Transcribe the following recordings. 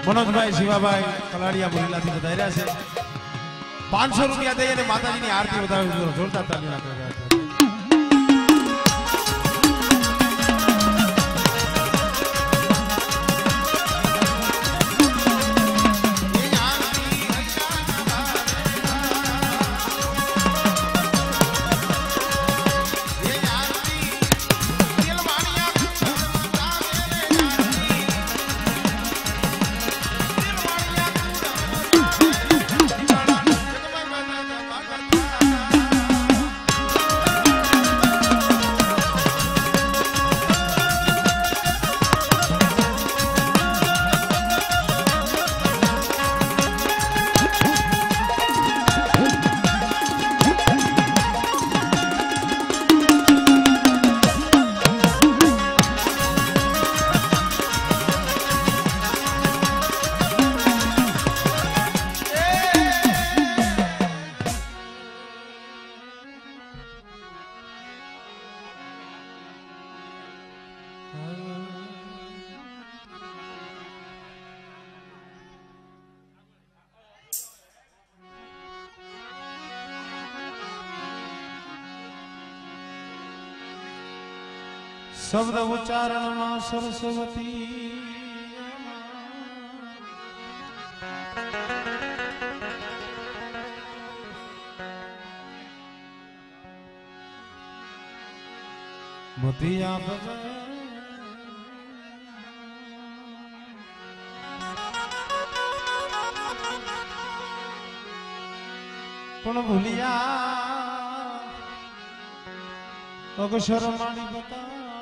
मनोजभाई शिवाभाई कलाड़िया बोलीला थी बताया से 500 रुपया दे माताजी की आरती बतावे जोरदार तालियां कर शब्द उच्चारण में सरस्वती मोतिया पण भूलिया अक्षर मानी बता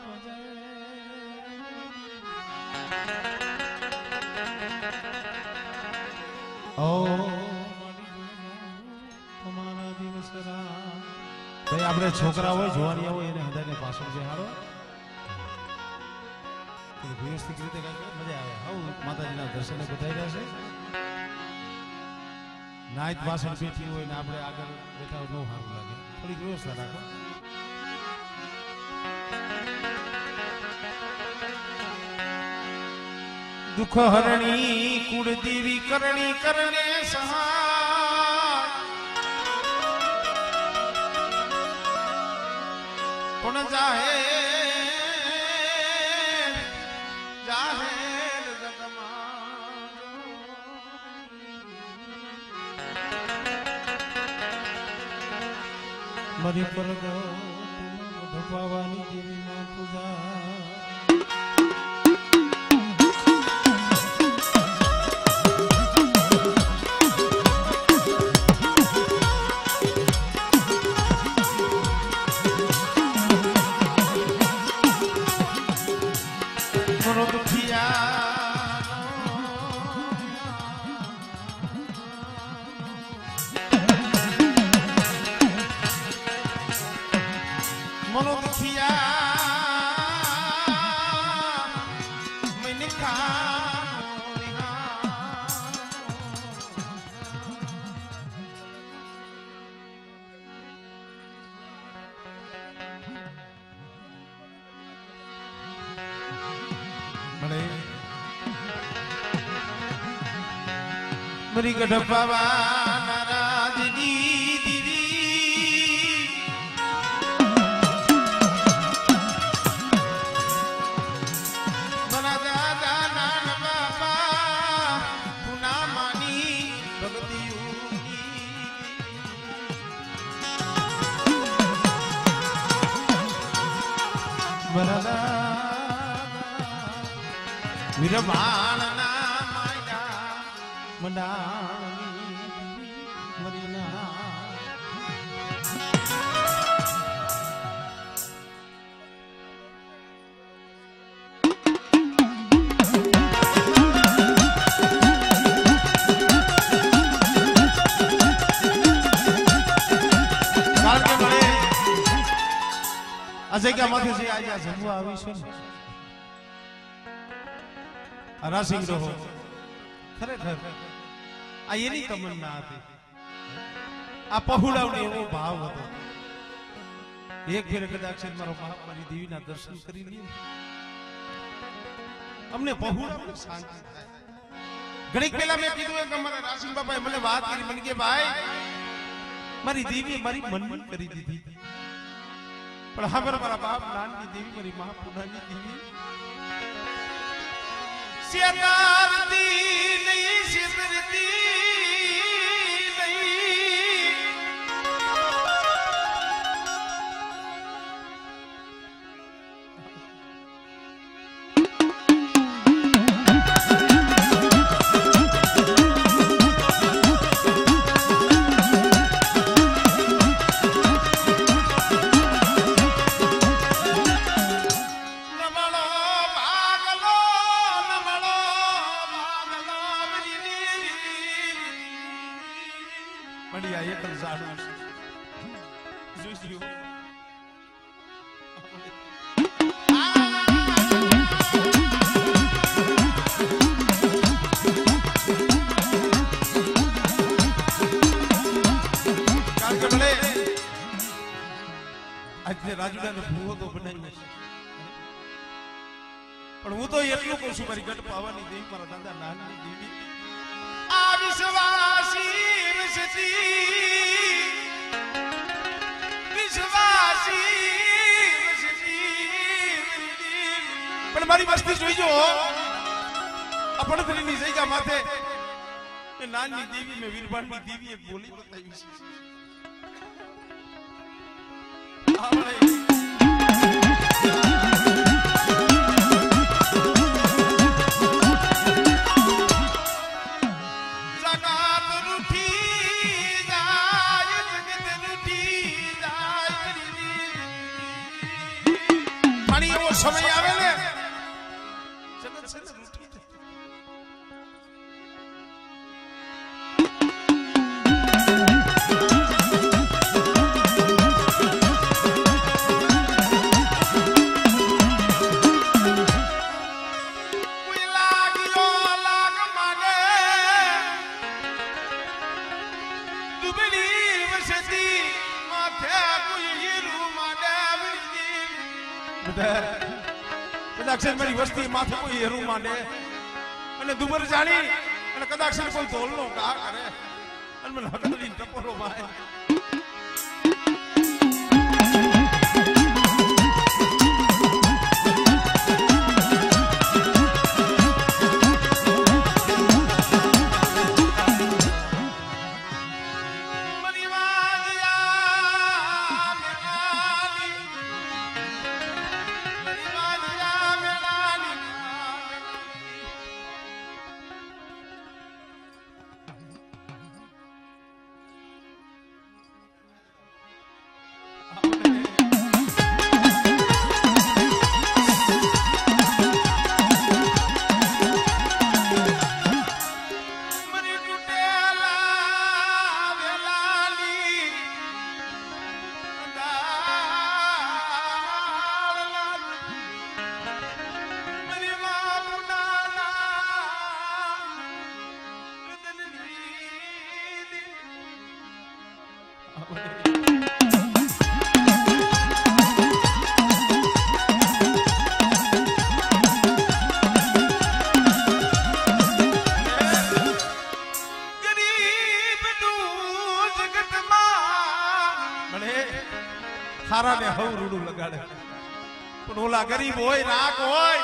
भाई आपने छोकरा हो जवानिया हो એને હદાને પાછળ બેહાડો તો વ્યવસ્થિત રીતે કાઈ મજા આવે આવ માતાજીના દર્શને બધાઈ રહ્યા છે નાઈટ ભાષણ બેઠી હોય ને આપણે આગળ બેઠા હોય નો સારું લાગે થોડી વ્યવસ્થા રાખો दुख हरणी कुल देवी करणी करणे सहा पुन जाहे जाहेर जगमा मरी पर भगवानी देवी मां पूजा मरी गढ़पावा नाराजनी दीदी मना दादा नान बाबा पुना मानी भक्ति मना विरभान मरीना अजय क्या माथे से आज जमवा आवी रासिंग रहो खरेखर आ एनी तमन्ना थी आ पहुड़ावनी एवो भाव हतो एक फेर कदाच मारो महामारी देवीना दर्शन करी लिए अमने पहुड़ावनी शांति थाय ઘડીક પહેલા મેં કીધું કે અમારા રાસિંગ બાપાએ મને વાત કરી મને કે ભાઈ મારી દેવી મારી મનની કરી દીધી પણ હા મારા બાપ નાનની દેવી મારી મા પુનાની દેવી સિયારતી નહીં સિમરતી बढ़िया ये कल साड़ू जुजियो કારણ કે ભલે આજે રાજુડાનો ભૂવો તો બનાવી છે પણ હું તો એટલું કહું છું મારી ગઢ પાવાની દેવી મારા દાદા નાનની દેવી આ વિશ્વાસી પણ મારી વસ્તી જોઈજો અપણતરીની જગ્યા માથે એ નાની દેવી મેં વીરભાનની દેવી એક બોલી બતાવી છે સમય આવે ને જગત છે ને રૂઠી કોઈ લાગ્યો લાગ માને દુબળી વસતી માથે કોઈ હીરું માને બધા કદાચ મારી વસ્તી માથે કોઈ હેરું માંડે અને દુબર જાણી અને કદાચ કોઈ ધોલનો ઘા કરે અને મને હકલી ટપોરો મારે ખારા ને હવ રૂડું લગાડે પણ ઓલા ગરીબ હોય રાખ હોય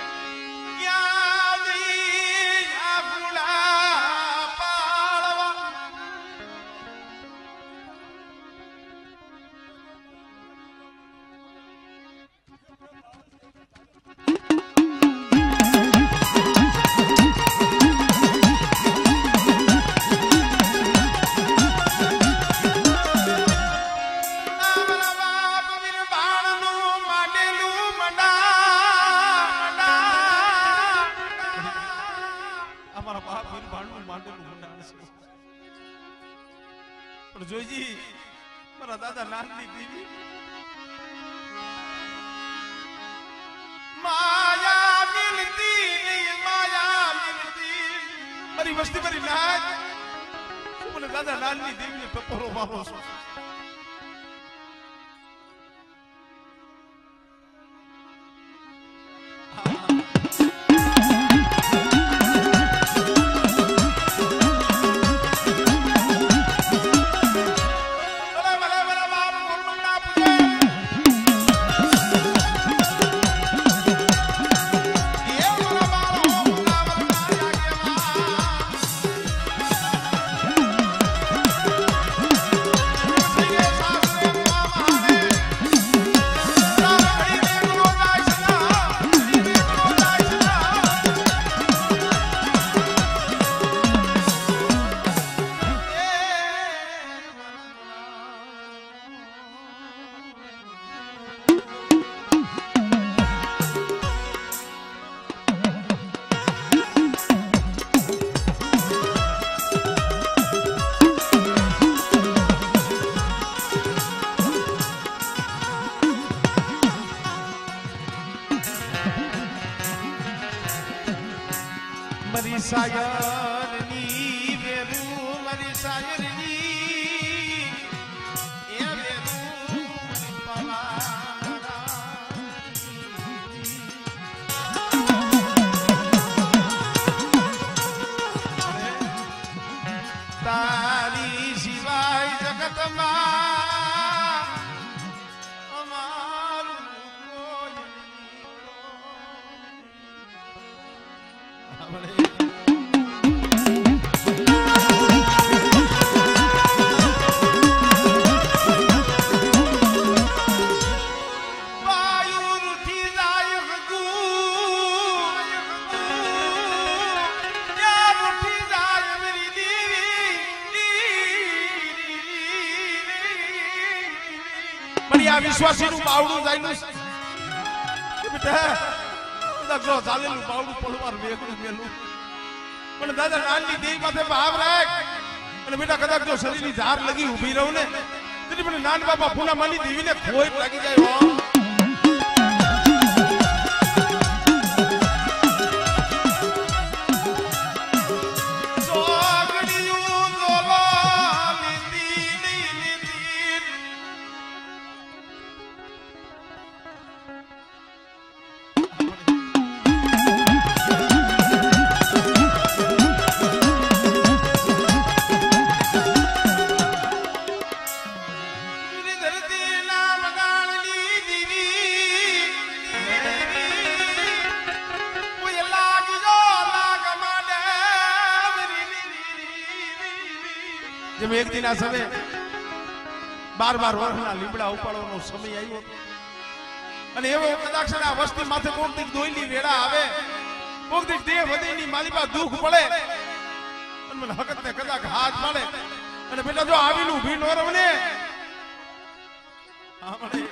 જોઈજી મારા દાદા નાનની દેવી માયા મિલતી નહીં માયા મિલતી મારી વસ્તી મારી નાચ મને દાદા નાનની દેવીને ટપોરો મારો છો मरी शायरनी वेरू मरी शायरनी ए वेरू पवारा तारी सिवाय जगत मा विश्वासी बावड़ू जाइलू बेटा दक्षो चालेलू बावड़ू पलवार वेगळू मेलू पण दादा नानी देई माथे भाव राख અને બેટા કદાચ જો શરીરની ધાર લગી ઊભી રહું ને તેથી મને નાન બાપા પૂના માની દેવીને ખોઈ લાગી જાય હો जब एक दिन आ समय बार-बार वर्षना લીમડા ઉપાડવાનો સમય આવ્યો અને એવો કદાચ આ વસ્તી માથે કોક દીક દોઈલી વેળા આવે કોક દીક દેહ વધેની માલીપા દુખ પડે અને મને હકત ને કદાચ હાથ મળે અને બેટા જો આવીલું ઊભી ન રવને આ મળે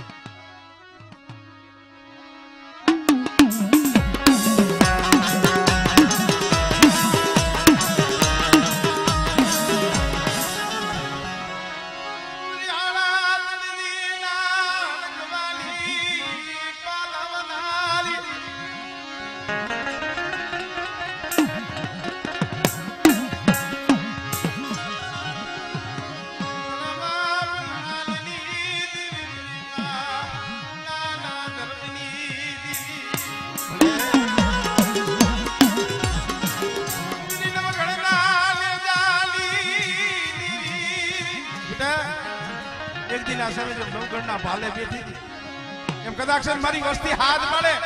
एक दिन आ समय जब नौगढ़ना भाले बैठी थी एम कदाच मारी वस्ती हाथ મળે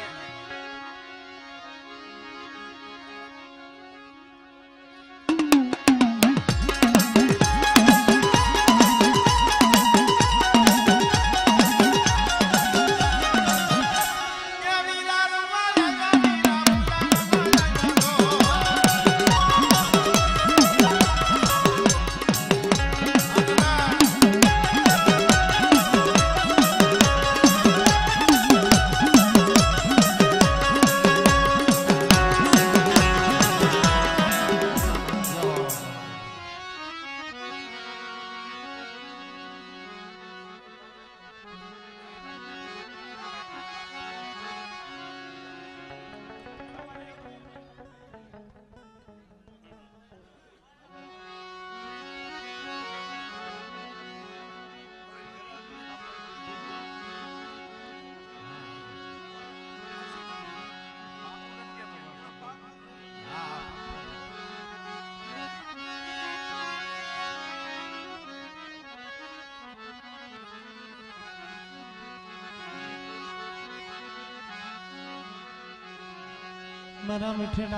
मेरा मिठड़ा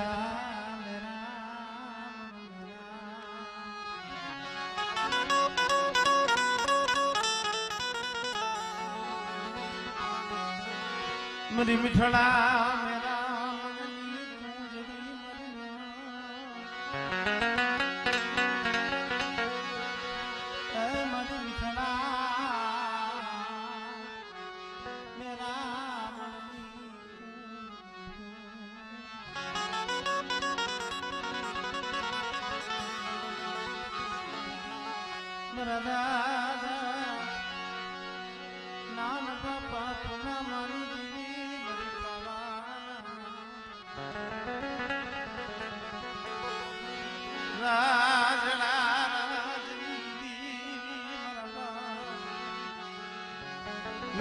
मेरी मिठड़ा मेरा नाम बापा पुना मानी देवी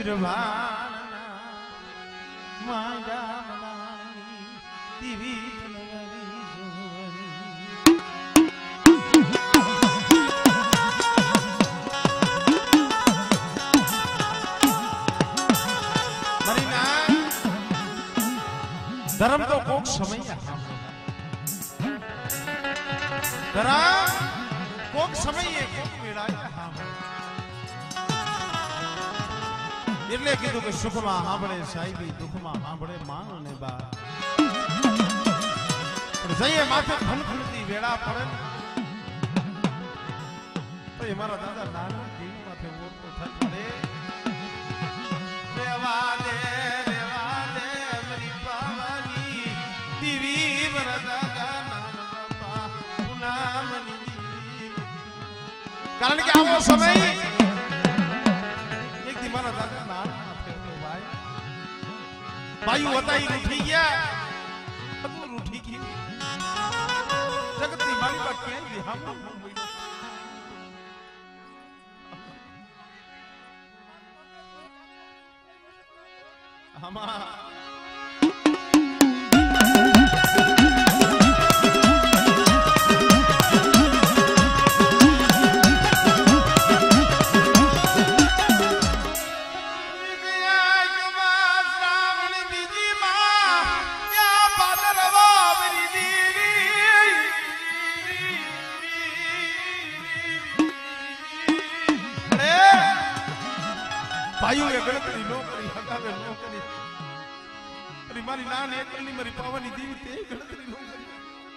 નિર્વાણ માયા મનાની દિવી નગરી જોવાની મરીના ધર્મ તો કોક સમય ધર્મ કોક સમયે કોક વેળાએ એટલે કીધું કે સુખમાં સાંભળે સાહેબી દુઃખમાં સાંભળે માન અને બા પણ જઈએ માથે ખનખનતી વેળા પડે તો એ મારા દાદા નાના જીવ માથે ઓરતો થાય પડે રેવા દે મરી પાવાની દીવી મારા દાદા નાના બાપા પુનામની કારણ કે આવો સમય મારા દાદા નાના ભાઈ ભાઈ હતા ઈ ઉઠી ગયા બધું ઉઠી ગયું જગતની મારી વાત ક્યાં ગઈ હા આમાં ભાઈઓ એ ગણતરી નો કરી હગાવે નો કરી અરે મારી નાન એકલી મારી પાવાની દેવી તે ગણતરી નો કરી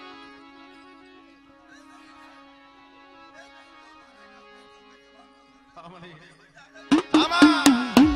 આમાં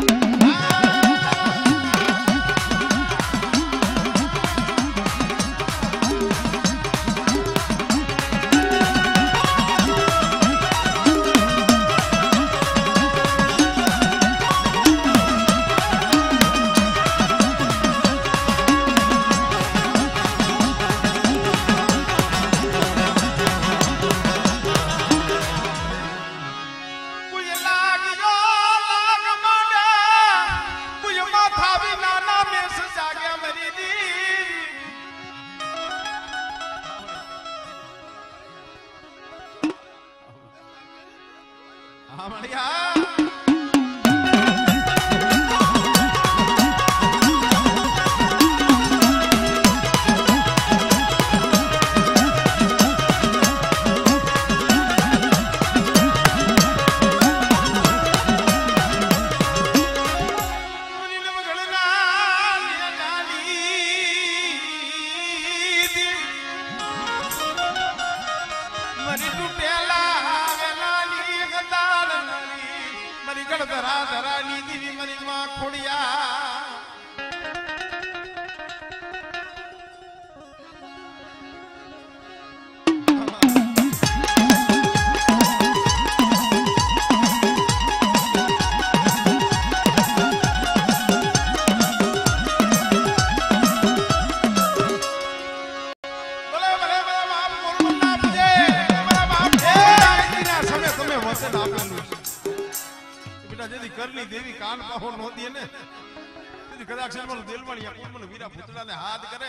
કરલી દેવી કાન પાહો નો દે ને કદાચ દેલવાણી કોણ વીરા પુતળા ને હાથ કરે